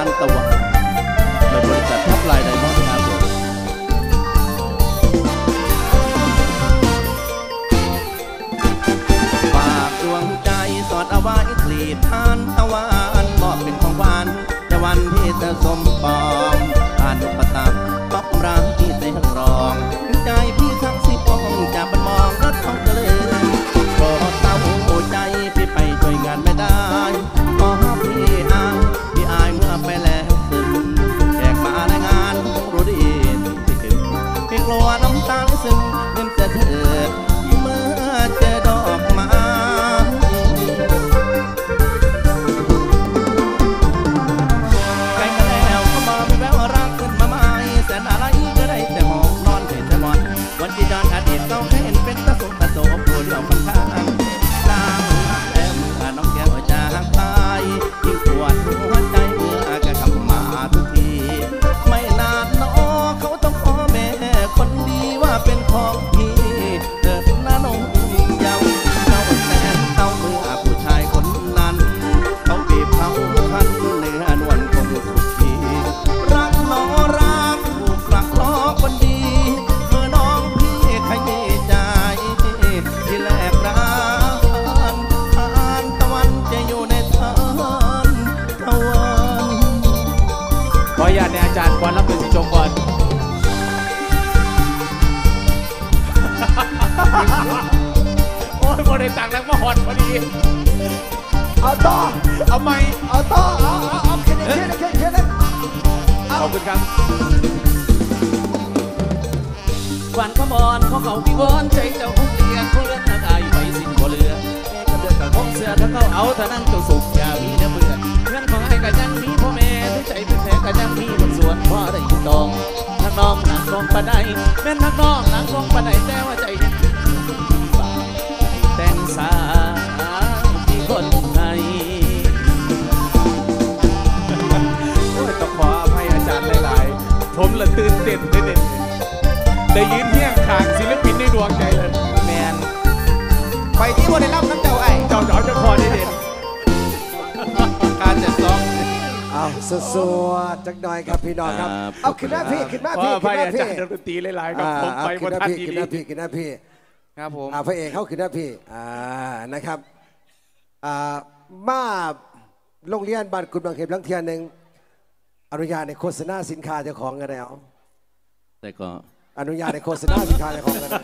านตะวันโดยบริษัททับลายไดมอนด์ครับฝากดวงใจสอดเอาไว้กลีบทานตะวันมอบเป็นของหวานในวันที่เธอสมปองผ่านอุปสรรคตบรังที่เสียงร้องใจพี่ทั้งสิบองจะบันมองรถท้องทะเลโปรดเศร้าใจพี่ไปช่วยงานไม่ได้ขอพี่อายเมื่อไปแล้วซึมแขกมาในงานรู้ดีที่ขึ้นพี่กลัวน้ำตาซึมเงินจะเถิดเมื่อเจอดอกไม้ใกล้มาแล้วก็มามีแววรักขึ้นมาใหม่แสนอะไรก็ได้แต่มองนอนเห็นแต่มอนวันที่ย้อนอดีตเราเห็นเป็นตะสมตะโสมผู้เดียวมันข้างลาแล้เมื่อน้องแก้วจากไปยิ่งปวดหัวใจเมื่อแกกลับมาทุกทีไม่นานน้อเขาต้องขอแม่คนดีว่าเป็นของพี่เดินหน้าน้องเยาเจ้าแสนเต้าเมื่อผู้ชายคนนั้นเขาบีบเขาคันเนื้อนวลคงสุขีรักน้อรักถูกรักล้อคนดีเมื่อน้องพี่ขยี้ใจที่แลกรักทานตะวันจะอยู่ในทานตะวันขออนุญาตในอาจารย์ก่อนรับเป็นสิจงก่อนโอ้ยโมได้ตังค์แล้วมาหอดพอดีเอาต่อเอาไหมเอาต่อเอาแค่นี้ขอบคุณครับวันขมอนของเขาพี่วอนใจเจ้าคงเรียนคงเลือนทักอายไปสิ้นบ่เหลือแม่ก็เดือดกับของเสือถ้าเขาเอาเท่านั้นเจ้าสุขอย่ามีเนื้อเบื่อเงินของไอ้ก็ยังมีพ่อแม่ทุกใจเป็นแผลก็ยังมีบนส่วนพ่อได้ยินดองทักน้องหนังลงปะไดแม่นทักน้องหนังลงปะไดแต่ว่าใจแต่งสาที่คนไทยโอ้ยต้องขออภัยอาจารย์หลายๆผมละตื่นเต้นได้ยืนเที่ยงขางศิลปินในดวงใจเลยแมนไปที่วันได้รับน้ำเจ้าไอ้เจ้าเจ้าพอได้เด่นการจัดซ้อมเอาสวดจักหน่อยครับพี่น้องครับเอาขึ้นหน้าพี่ขึ้นหน้าพี่ขึ้นหน้าพี่อาจารย์ดนตรีหลายๆครับผมไปบนทันทีขึ้นหน้าพี่ครับผมพระเอกเข้าขึ้นหน้าพี่นะครับมาโรงเรียนบ้านกุฎบางเขนลังเทียนหนึ่งอนุญาตในโฆษณาสินค้าเจ้าของกันแล้วแต่ก็อนุญาตในโฆษณาสินค้าเจ้าของกัน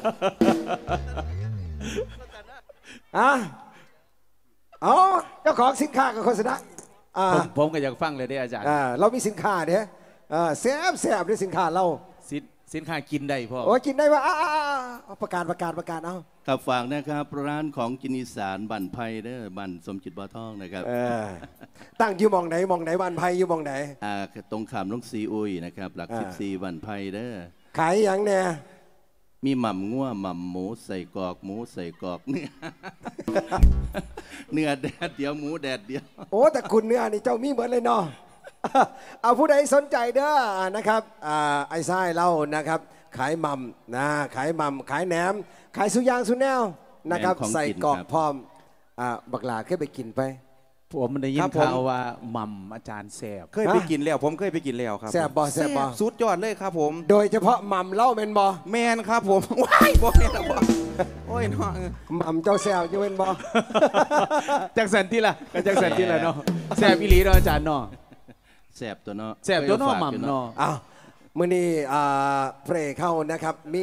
เจ้าของสินค้ากับโฆษณาผมก็อยากฟังเลยได้อาจารย์เรามีสินค้าเนี่ยแซ่บด้วยสินค้าเราสินค้ากินได้พ่อโอ้กินได้ว่าประกาศเอาขับฝากนะครับร้านของกินอีสานบั่นไผ่เด้อบั่นสมจิตบ่อทองนะครับตั้งอยู่มองไหนบั่นไผ่อยู่มองไหนตรงขามลุงซีอุยนะครับหลัก14บั่นไผ่เด้อขายอย่างเนี่ยมีหม่ำงัวหม่ำหมูใส่กรอกหมูใส่กรอกเนื้อแดดเดียวหมูแดดเดียวโอ้แต่คุณเนื้อนี่เจ้ามีเหมือนเลยเนาะเอาผู้ใดสนใจเด้อนะครับไอ้ไส้เล่านะครับขายหม่ำนะขายหม่ำขายแหนมขายสุยางสุแนวนะครับใส่กรอกพร้อมบักหลาเคยไปกินไปผมมันได้ยินข่าวว่าหม่ำอาจารย์แซ่บเคยไปกินแล้วผมเคยไปกินแล้วครับแซ่บสุดยอดเลยครับผมโดยเฉพาะหม่ำเล่าเมนบอแมนครับผมว้ายบอแมนบอโอ้ยน้องหม่ำเจ้าแซ่บจะเมนบอจากสันที่ละก็จากสันที่ละเนาะแซ่บอีหลีเนาะอาจารย์เนาะแซ่บตัวเนาะแซ่บตัวเนาะหม่ำเนาะมื่อนี้เพลงเข้านะครับมี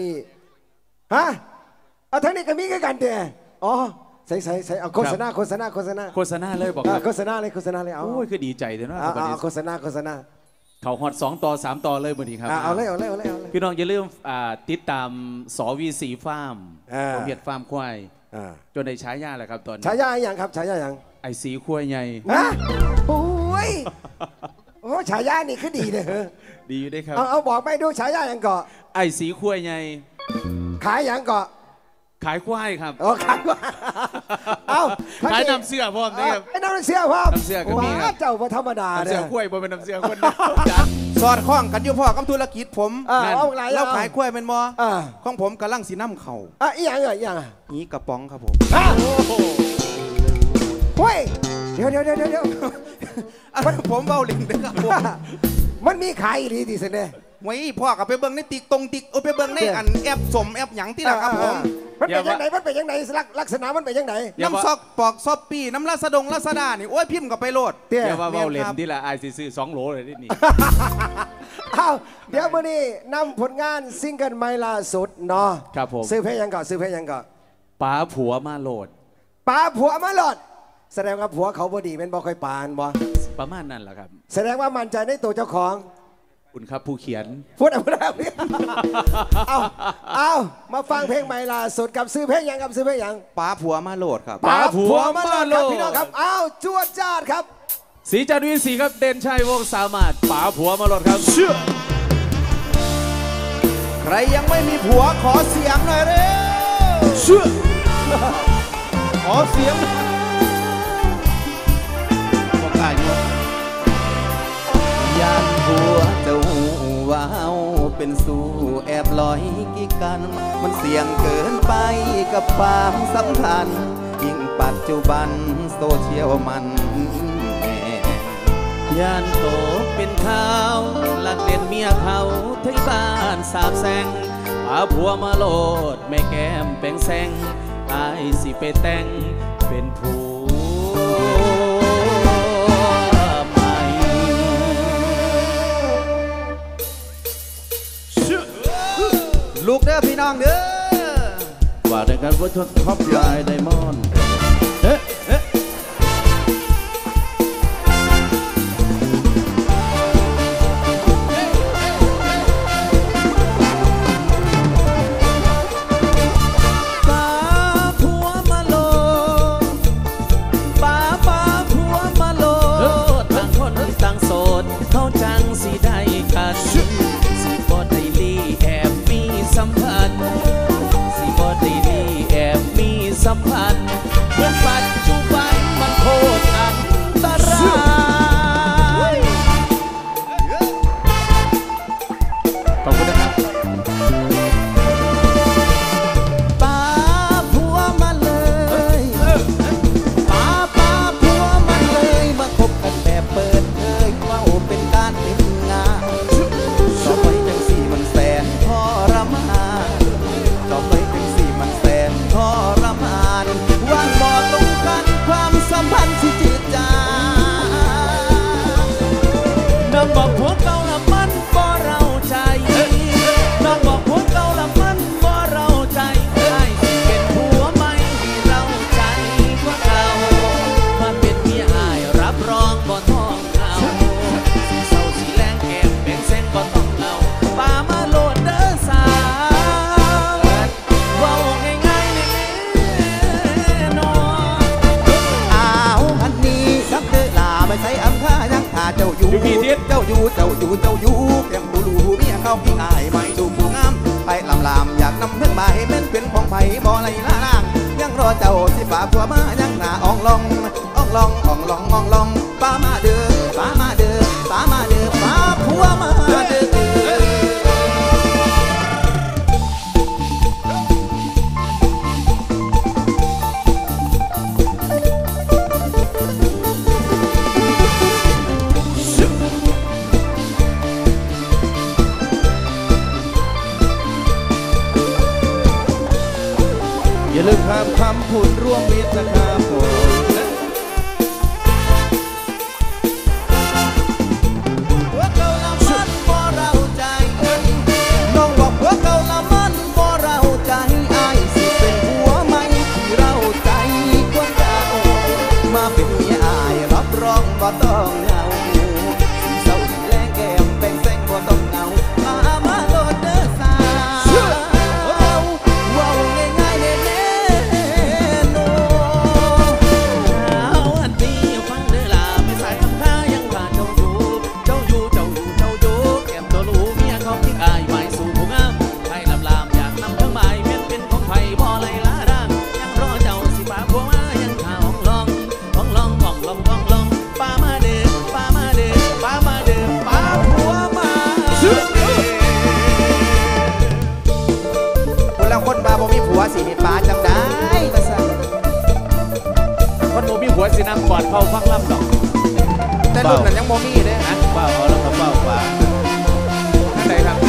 ทั้งนี้ก็มีกันเด้อใส่เอาโฆษณาเลยบอกโฆษณาเลยโอ้ยคือดีใจเลยเนาะโฆษณาเขาฮอต2 ต่อ 3 ต่อเลยมื่อนี้ครับเอาเลยพี่น้องอย่าลืมติดตามสวีสีฟาร์มผมเห็ดฟาร์มควายจนในฉายาแหละครับตอนฉายาอย่างครับฉายาอย่างไอสีควายใหญ่โอ้ยโอ้ฉายานี่คือดีเลยดีได้ครับเอาบอกไปดูฉายาอย่างเกาะไอสีควายใหญ่ขายอย่างเกาะขายควายครับขายควายขายน้ำเสื้อพ่อมนี่ครับน้ำเสื้อพ่อมน้ำเสื้อก็มีครับเจ้าพระธรรมดาเนี่ยน้ำเสื้อควายบ่เป็นน้ำเสื้อคนสอดคล้องกันอยู่พ่อกับธุรกิจผมแล้วขายควายเป็นมอของผมกำลังสีน้ำเข่าอีหยังนี้กระป๋องครับผมเฮ้ยเดี๋ยวผมเบาเล่นเด้อครับผมมันมีขายอีหลีดิเสน่ห์ไว้พ่อกับไปเบิ่งในติ๊กไปเบิ่งในอันแอปสมแอปหยังที่ละครับผมมันเป็นยังไงมันเป็นยังไงลักษณะมันเป็นยังไงน้ำซอกปอกซอปปี้น้ำลาซาดานี่โอ้ยพิมพ์กับไปโหลดเตี้ยอย่าว่าเว้าเล่นที่ละไอซีซื้อ2 โหลเลยนี่อ้าวเดี๋ยวมื้อนี้นำผลงานซิงเกิลใหม่ล่าสุดเนาะครับผมซื้อเพลงยังก่อนซื้อเพลงยังก่อนป๋าผัวมาโหลดปาผัวมาหลอด แสดงว่าผัวเขาบ่ดีเป็นบ่ค่อยปานบ่ประมาณนั้นแหละครับแสดงว่ามั่นใจในตัวเจ้าของคุณครับผู้เขียนพูดอะไรพี่เอามาฟังเพลงใหม่ล่าสุดกับซื้อเพลงยังกับซื้อเพลงยังป้าผัวมาโหลดครับปาผัวมาโหลดครับพี่น้องครับอ้าวจวดจ้าดครับสีจันทร์วีสีครับเด่นชัยวงศ์สามารถป๋าผัวมาโหลดครับเชื่อใครยังไม่มีผัวขอเสียงหน่อยเร็วเชื่อขอเสียงบอกได้อยู่ยันผัวเจ้าว้าวเป็นสู่แอบลอยกี่กัน มันเสี่ยงเกินไปกับความสัมพันธ์ยิ่งปัจจุบันโซเชียลมันแห่งยานโตเป็นข่าวลักเล่นเมียเขาถึงบ้านสาบแสงพาผัวมาโลดแม่แก้มแป้งแซงอายสิไปแต่งเป็นผัวใหม่ลูกเด้อพี่น้องเด้อว่าด้วยกันว่าทดท็อปไลน์ไดมอนด์เอ๊ะเอ๊ะป้าผัวมาโลป้าผัวมาโลต่างคนต่างโสดเขาจังสิได้กันสิบ่ได้ลีแอบมีสัมพันธ์สิบ่ได้ลีแอบมีสัมพันธ์เหมือนปัจจุบันมันโคตรอันตรายขอบคุณนะครับป้าผัวมาเลยป้าผัวมาเลยมาคบกันแบบเปิดเผยว่าเป็นการเป็นงานต่อไปจังสี่มันแสนทรมานต่อไปจังสี่มันแสนทรมานวางบ่อตรงกันความสัมพันธ์ที่จืดจางน้องบอกผัวเก่าละมันบ่เราใจน้องบอกผัวเก่าละมันบ่เราใจให้สิเป็นผัวใหม่ที่เราใจกว่าเก่ามาเป็นเมียอายรับรองบ่ท้องเขาสีเศร้าสีแรงแก้มเป็นเส้นบ่ต้องเอาป้ามาโลดเด้อสาวเว้าง่ายๆแน่นอนอ้าวอันนี้สักเดือลาไม่ใช่อำค่ายังหาเจ้าอยู่อยู่พี่ทิศเจ้าอยู่เพียงผู้รู้เมียเขาพี่อายไม่ดูผู้งามไปลามอยากนำเพื่อนมาให้มันเป็นของไผ่บ่ไรล่านางยังรอเจ้าสิฝ่าผัวมายังหน้าอ่องลองป้ามาเด้อป้ามาเด้อป้ามาเด้อป้าผัวมาเด้ออย่าลืมคำพูดร่วมมิตรนะครับผมผัวเก่าละมันบ่เราใจน้องบอกผัวเก่าละมันบ่เราใจอ้ายสิเป็นผัวใหม่ที่เราใจกว่าเก่ามาเป็นเมียอ้ายรับรองบ่ต้องเหงาสิเศร้าสิแลงแก้มแบ่งแซงบ่ต้องเหงามาโลดเด้อสาวว้าวง่ายๆแน่ๆโนเอาอันนี้ฟังเด้อล่ะไม่ใส่คำท่ายังว่าเจ้าอยู่แก้มตัวรู้เมียเขาทิ้งอายไว้สู่ผู้งามให้ลามอยากนำทั้งหมายเมียนเป็นของไผ่บ่ไหลล้าร่างยังรอเจ้าสิป้าผัวมายังข่าวลองป้ามาเด้อป้าผัวมาเด้อคนละคนมาบ่มีผัวสิเห็นปลาจำได้มาสั่งคนโมมีหัวสินำก่อนเข้าฟังลำดอกแต่รุ่นนั้นยังโมมี่เลยฮะเป้าเอาแล้วก็เป้าขวาท่านใดครับ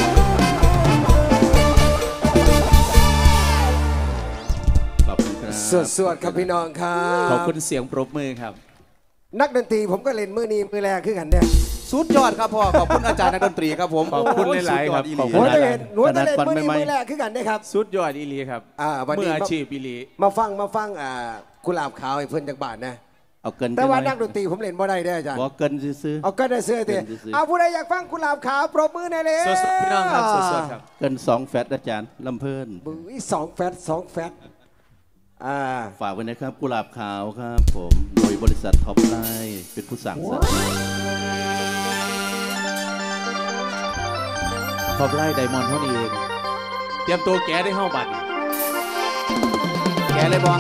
ขอบคุณครับสวดครับพี่น้องครับขอบคุณเสียงปรบมือครับนักดนตรีผมก็เล่นมือนี้มือแรกขึ้นกันเนี่ยสุดยอดครับพ่อขอบคุณอาจารย์นักดนตรีครับผมขอบคุณหลายๆครับโอ้ขอบโหคุณหัวจะเห็นหัวจะเล่นขนาดมือนี้ไม่มือแรกขึ้นกันเนี่ยครับสุดยอดอีหลีครับวันมืนี้ออาชีพอีหลีมาฟังกุหลาบขาวให้เพื่อนจากบ้านนะเอาเกินแต่ว่าจังหนักดนตรีผมเล่นบ่ได้เด้ออาจารย์บอกเกินซื้อเอาก็ได้เสื้อเตะเล่นซื่อๆเอาผู้ใดอยากฟังกุหลาบขาวปรบมือหน่อยเลยสดๆพี่น้องครับสดๆครับเกิน2 แฟตอาจารย์ลำเพิ่นบึ้งสองแฟตฝากไว้นะครับกุหลาบขาวครับผมโดยบริษัทท็อปไลน์เป็นผู้สั่งสรรค์ท็อปไลน์ไดมอนด์เท่านี้เองเตรียมตัวแกได้เข้าบัตรแกเลยบอ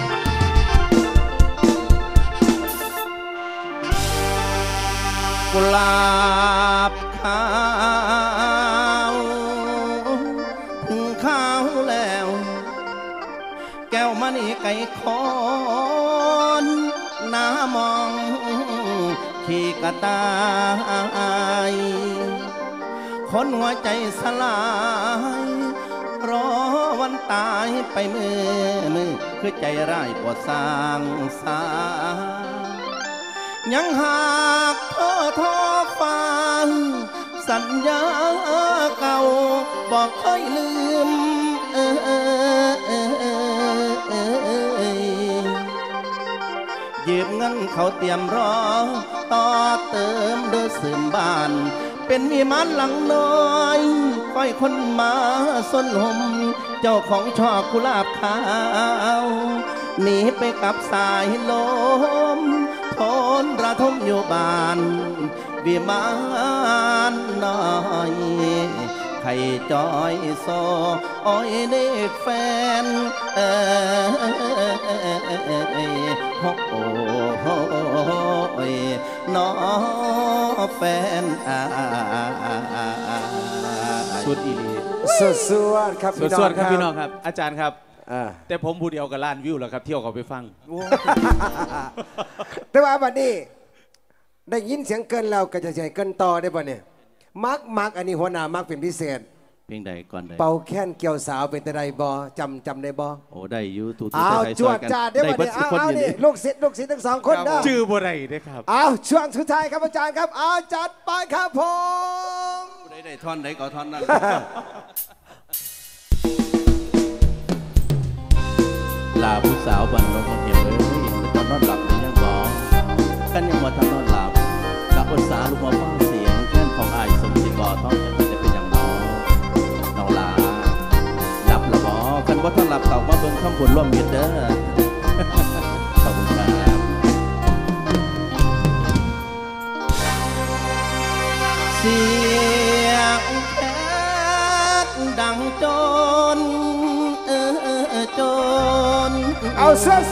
กุหลาบขาวถึงขาวแล้ว แก้วมณีไก่คอนหน้ามองขี่กระต่ายคนหัวใจสลายรอวันตายไปมือคือใจร้ายกว่าสร้างสายังหากทอฟังสัญญาเก่าบอกเคยลืมยืมเงินเขาเตรียมรอต่อเติมเดือสืมบ้านเป็นมีมันหลังน้อยค่อยคนมาส้นห่มเจ้าของช่อกุหลาบขาวหนีไปกับสายลมทนระทมอยู่บ้านวิมานน้อยไข่จอยโซอ้อยเด็กแฟนโอ้ยน้อแฟนสุดอีหลีสวดครับพี่น้องสวดครับพี่น้องครับ อาจารย์ครับอ่าแต่ผมผู้เดียวกับล้านวิวแล้วครับเที่ยวเขาไปฟังแต่ว่าวันนี้ได้ยินเสียงเกินเราก็จะใช้เกินต่อได้ป่ะเนี่ยมักอันนี้หัวหน้ามักเป็นพิเศษเพลงใดก่อนใดเป่าแค้นเกี่ยวสาวเป็นตะไดบอจำได้บอโอ้ได้อยู่ตูอ้าวจวดจ้าได้ป่ะเบิเนี่ยดสุคนเอาอยู่นี่นี่ลูกศิษย์ทั้งสองคนนะชื่อบ่ไรได้ครับเอาช่วงสุดท้ายครับอาจารย์ครับเอาจัดไปครับผมได้ท่อนใดก็ท่อนนั้นลาผู้สาวบันเราเห็นเลยตอนนอนหลับยังบอกกันยังว่าทำนอนหลับกับอุตสาลูกมาฟังเสียงแค่นของอายสมจิตบ่อท้องจะเป็นอย่างน้องลาหลับละบอกันว่าท่านหลับเต่ามาเบิ่งข้ามผลร่วมมิตรเด้อขอบคุณครับเสียงแคนดังจนจนเอาเสื้อ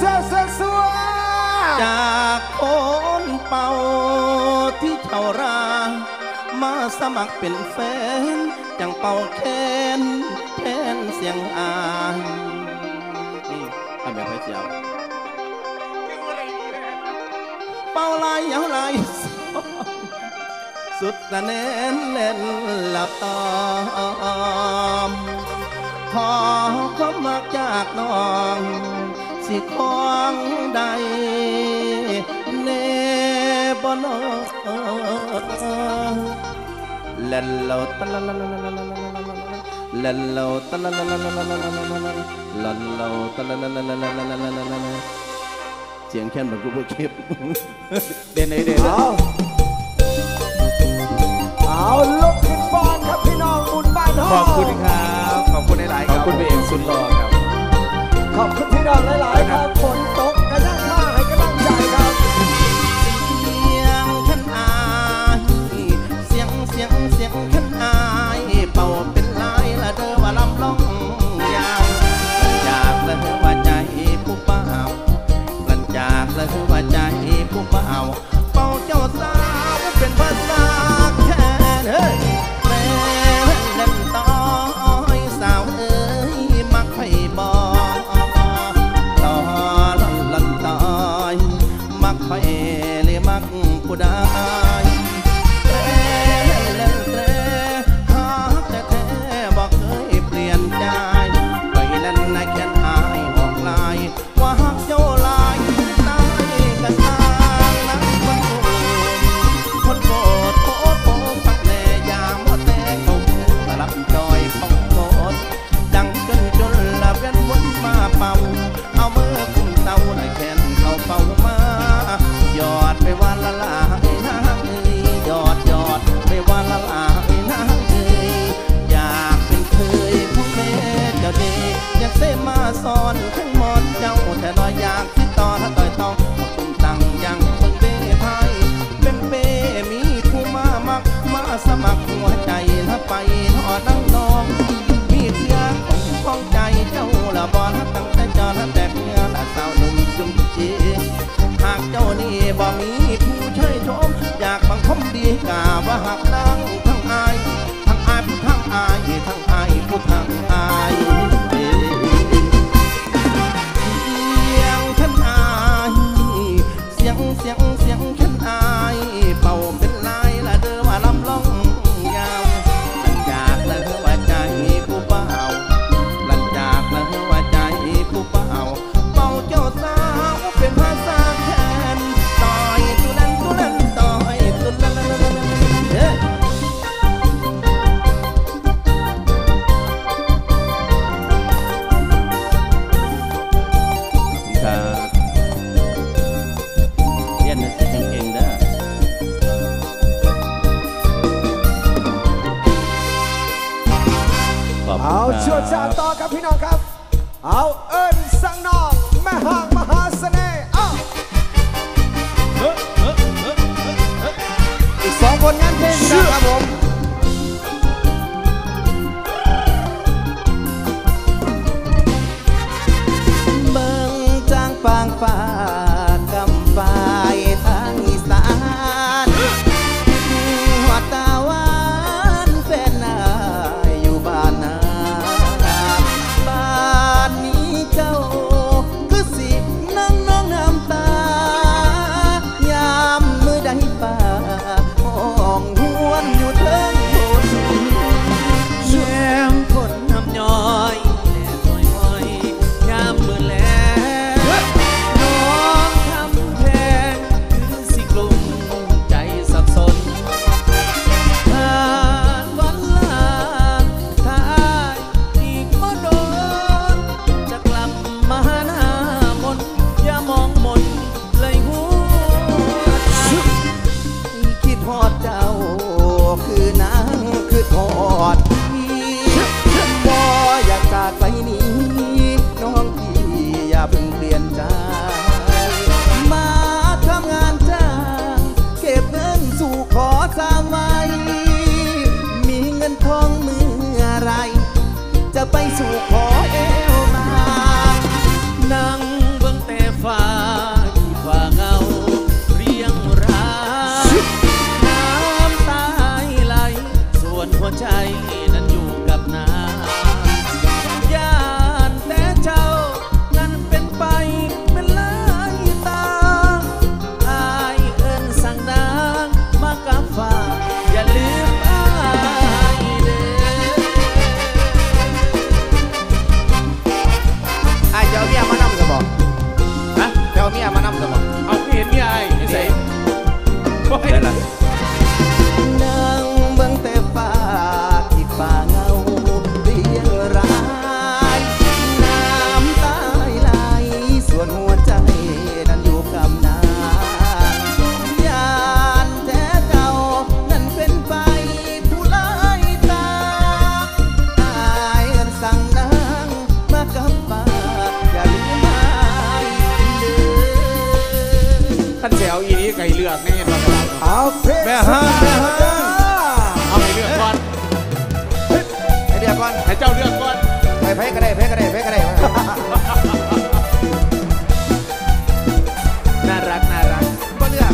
จากคนเป่าที่เท่ารามาสมัครเป็นแฟนจังเป่าแคนเสียงอายนี่ทำแบบไม่เจียวเป่าลายยาวลายสุดตะเน้นเล่นหลับตอมขอความรักจากน้องสิของใดเนบนเล่นเราตะละละละละละเล่นเราตะละละละละละละลันเราตะละละละละละละละเสียงแค่นเหมือนกูพูดคลิปเด่นไหนเด่นเอาลุกขึ้นฟ้อนครับพี่น้องบุญบ้านห้องขอบคุณครับขอบคุณหลายๆขอบคุณพี่เอกสุดหล่อครับขอบคุณพี่น้องหลายๆครับฝนตกกระยั่งมาให้กำลังใจครับเสียงขันอายเสียงขันอายเป่าเป็นลายละเด้อว่าลำลองยาวจากเลยว่าใจผู้เป่ากันจากเลยว่าใจผู้เป่าเป่าเจ้าสาวเป็นภาษาแค่เฮ้ยแม่เล่นต้อยสาวเอ้ยมักให้บอกต่อลันต่อยมักไฟเลยมักผู้ใดบ่มีผู้ช่วยชมอยากบังคมดีกาว่าหักดังทั้งอายผู้ทั้งอายทั้งอายผู้ทั้งอายเสียงฉันอายเป่าเป็นลายละเด้อว่าลำล่องยาวหลังจากละเธอว่าใจผู้เป่าหลังจากละเธอว่าใจผู้เป่าเป่าเจ้าสาวเป็นภาษาแทนต่อยตุลันต่อยตุลันเฮ้ยเอาช่วยจานต่อครับพี่น้องครับเอาเอิญสังนองแม่ห่างมหาเสน่ห์อีก2 ผลงานเพลงนะครับผมเบิ่งจางปางฟ้ากำฝ่ายทางอีสานหัวตาหวานแฟนนายอยู่บ้านนาบ้านนี้เจ้าคือสินั่งน้องน้ำตายามมือใดป่าห้องหวนอยู่เทิงบนแย้มคนน้ำย้อยแลห้อยยามมือแลน้องทำแพงคือสิกลุ่มใจสับสนผ่านวันลาถ้าอีกก็โดนจะกลับมาหน้ามนอย่ามองมนเลยหัวใจคิดฮอดเจ้าคือนางคือทอดพี่บ่อยากจากไปนี้น้องพี่อย่าเพิ่งเปลี่ยนใจมาทำงานจ้างเก็บเงินสู่ขอสร้างไว้มีเงินทองเมื่อไรจะไปสู่ขอเอวมานั่งเบิ่งแต่ฟ้าที่ฟ้าเงาเรียงรายน้ำตาไหลส่วนหัวใจนั้นอยู่กับน้ำย่านแต่เจ้านั้นเป็นไปเป็นลายตาอายเอิ้นสั่งนางมากับฟ้าอย่าลืมอายเด้อไอ้เจ้าเมียมานำจะบอกฮะเจ้าเมียมานำจะบอกเอาเห็นมีไอ้ไม่ใช่ว่าให้ละนั่งเบิ่งแต่ฟ้าที่ฟ้าเงาเรียงรายน้ำตาไหลส่วนหัวใจนั้นอยู่กับนางยานแต่เจ้านั้นเป็นไปผู้ลายตาอายเอิ้นสั่งนางมากับฟ้าอย่าลืมอายเด้อท่านแซวอีนี้ไก่เลือกแน่นอนครับเอาเพลงแม่ห้างเอาให้เลือกก่อนให้เดี๋ยวก่อนให้เจ้าเลือกก่อนไปก็ได้น่ารักบ่เลือก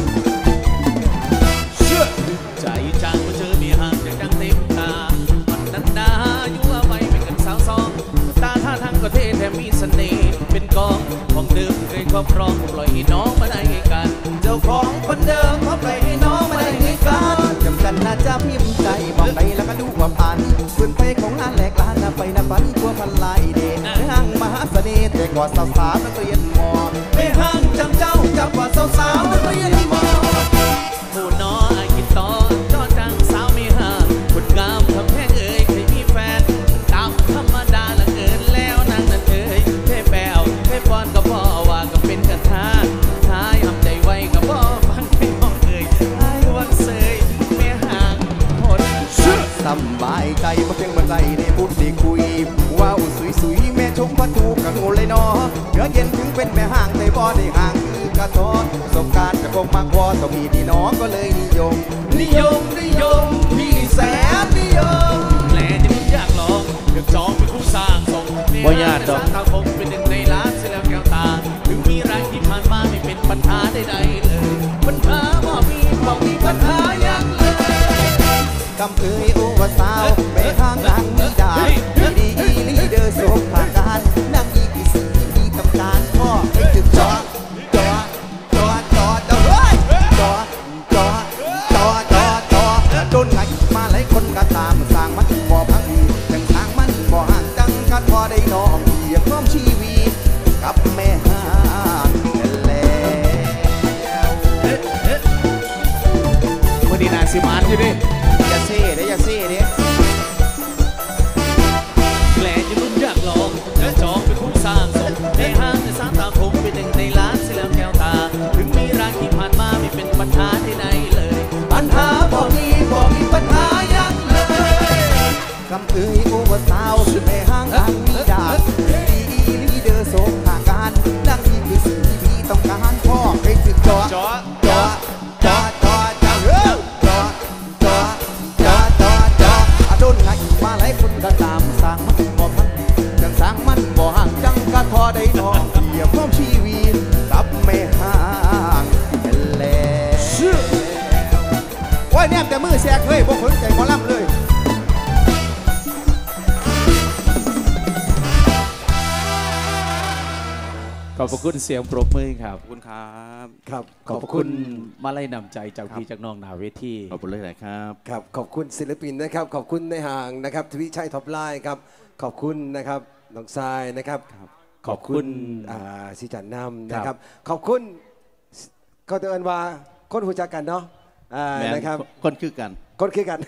ใจจางมาเจอมีห่างจากดังเต็มตามันนันดาอยู่เอาไว้เป็นกันสาวสองตาท่าทางก็เท่แถมมีเสน่ห์เป็นกองของเดิมเคยครอบครองปล่อยให้น้องมาได้กันเจ้าของคนเดิมเขาไปให้น้องมาได้ให้กันจำกันน่าจะพิมพ์ใจบอกไปแล้วก็ดูความผ่านฝืนไปของงานแหลกลานน่ะไปนะฝันทั่วพันลายเดชห้างมหาเสน่ห์แต่ก่อนสาวๆนักเรียนมอไปห้างจำเจ้าจับกว่าสาวๆนักเรียนมอหมู่น้อยกินต่อจอจังสาวมีห่างคนงามทำแพงเอ่ยเคยมีแฟนตามธรรมดาละเกินแล้วนางนั้นเอ่ยเท่แปวเท่ปอนก็พ่อว่าก็เป็นกันท้าท้ายทำใจไว้ก็พ่อฟังให้ห้องเอ่ยท้ายวังเสยไม่ห่างหดสบายใจมาเพียงบันไดได้พูดได้คุยว้าวสวยๆแม่ชมพัทูกับงูเลยเนาะเนื้อเย็นถึงเป็นแม่ห่างแต่บ่ได้ห่างคือกระท้อนประสบการณ์จะคงมากพอต้องมีดีน้องก็เลยนิยมพี่แสนนิยมแหล่จะไม่อยากลองอยากจองเป็นผู้สร้างส่งบ่ยากดอกตาคงเป็นหนึ่งในล้านเสียแล้วแก้วตาถึงมีรายที่ผ่านมาไม่เป็นปัญหาใดๆเลยสิมานอยู่ดิอย่าเซ่เด้อย่าเซ่เด้แผลจะมุ่งอยากลองเธอจองเป็นคู่สร้างสมในห้างในสร้างตาคงเป็นหนึ่งในล้านเสียแล้วแก้วตา ถึงมีรักที่ผ่านมาไม่เป็นปัญหาที่ไหนเลยปัญหาบ่มีปัญหายังเลยคำเอ่ยโอเวอร์สาวสุดในห้างอันมีดาดีลีเดอร์โสมทางการดังนี้คือสิ่งที่พี่ต้องการพ่อให้ถึงจอจอจอจอจอจอจอจอจอจอจออาโดนไงมาหลายคนก็ตามสั่งมันบ่พันจังสั่งมันบ่ห่างจังก็ทอได้น้องเกี่ยวกับชีวิตกับไม่ห่างเป็นแล้วโอ้ยเนี่ยแต่มือแสกเฮ้ยบ่สนใจหมอลำเลยขอบพระคุณเสียงปรบมือครับขอบคุณครับครับขอบพระคุณมาไล่นำใจจากพี่จากน้องหนาเวทีขอบคุณเลยครับครับขอบคุณศิลปินนะครับ ขอบคุณในห่างนะครับทวิชัยท็อปไลน์ครับขอบคุณนะครับน้องทรายนะครับขอบคุณสิจันนำนะครับ ขอบคุณก็เตือนว่าคนหูจักกันเนาะนะครับคนคือกันคนคือกัน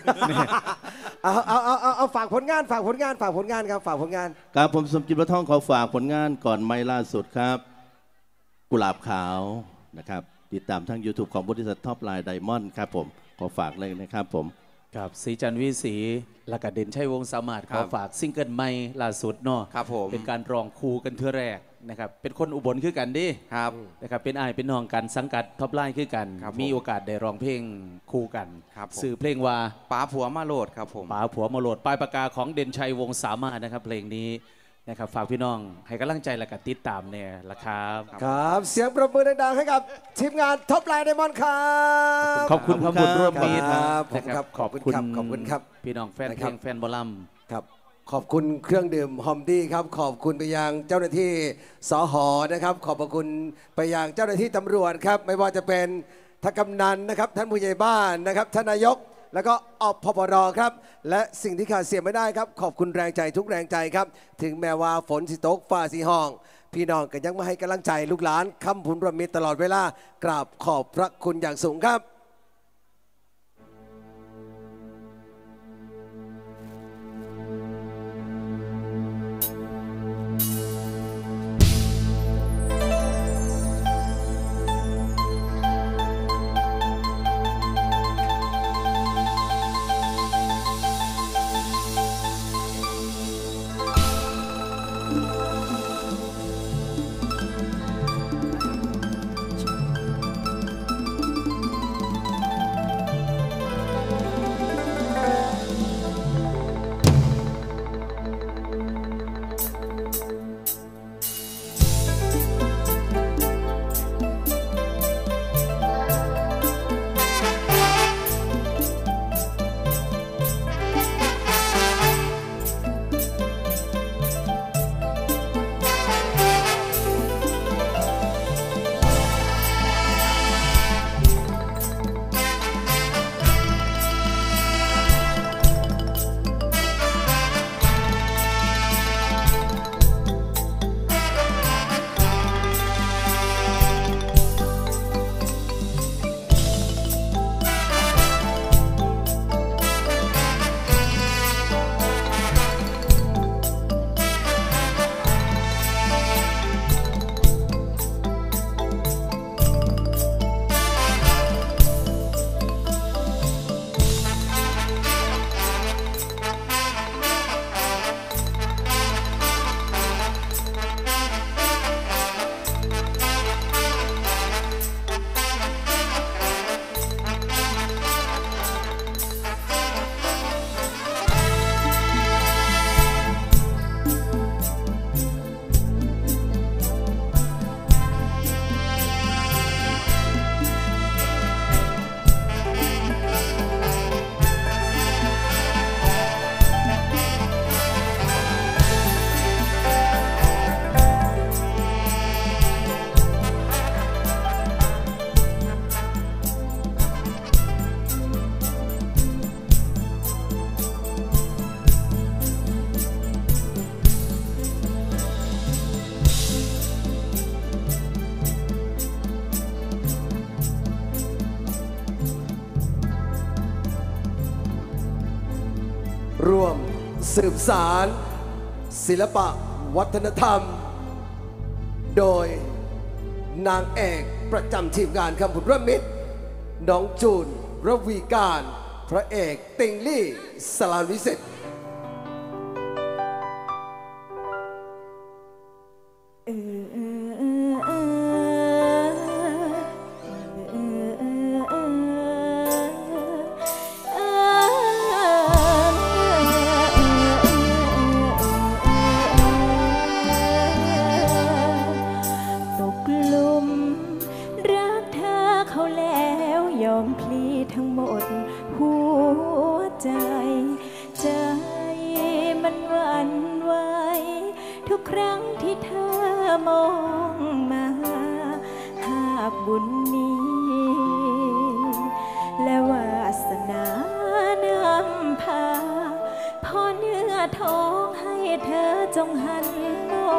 เอาฝากผลงานฝากผลงานครับฝากผลงานครับผมสมจิตวัฒน์ทองขอฝากผลงานก่อนไม่ล่าสุดครับกุหลาบขาวนะครับติดตามทาง YouTube ของบริษัทท็อปไลน์ไดมอนด์ครับผมขอฝากเลยนะครับผมครับสีจันทร์วิสีและกเด่นชัยวงศ์สามารถขอฝากซิงเกิลใหม่ล่าสุดเนาะครับผมเป็นการร้องคู่กันเทื่อแรกนะครับเป็นคนอุบลคือกันดิครับนะครับเป็นอ้ายเป็นน้องกันสังกัดท็อปไลน์คือกันครับผมมีโอกาสได้ร้องเพลงคู่กันครับผมสื่อเพลงว่าป๋าผัวมาโหลดครับผมป๋าผัวมาโหลดปลายปากกาของเด่นชัยวงศ์สามารถนะครับเพลงนี้นะครับฝากพี่น้องให้กำลังใจและก็ติดตามเนี่ยละครับครับเสียงปรบมือดังๆให้กับทีมงานท็อปไลน์ไดมอนด์ครับขอบคุณคำบุญร่วมมีดครับนะครับขอบคุณครับพี่น้องแฟนเพลงแฟนบอลลัมครับขอบคุณเครื่องดื่มฮอมดี้ครับขอบคุณไปยังเจ้าหน้าที่สหนะครับ ขอบพระคุณไปยังเจ้าหน้าที่ตำรวจครับไม่ว่าจะเป็นท่านกำนันนะครับท่านผู้ใหญ่บ้านนะครับท่านนายกแล้วก็อพปรครับและสิ่งที่ขาดเสียไม่ได้ครับขอบคุณแรงใจทุกแรงใจครับถึงแม้ว่าฝนสิตกฟ้าสีห้อง พี่น้องก็ยังมาให้กำลังใจลูกหลานคำพุนรมิตรตลอดเวลากราบขอบพระคุณอย่างสูงครับร่วมสืบสารศิลปะวัฒนธรรม โดยนางเอกประจำทีมงานคำผุดระมิตรน้องจูนระวีการพระเอกติงลี่สลานวิเศษบุญนี้และวาสนานำพาพอเนื้อทองให้เธอจงหันมา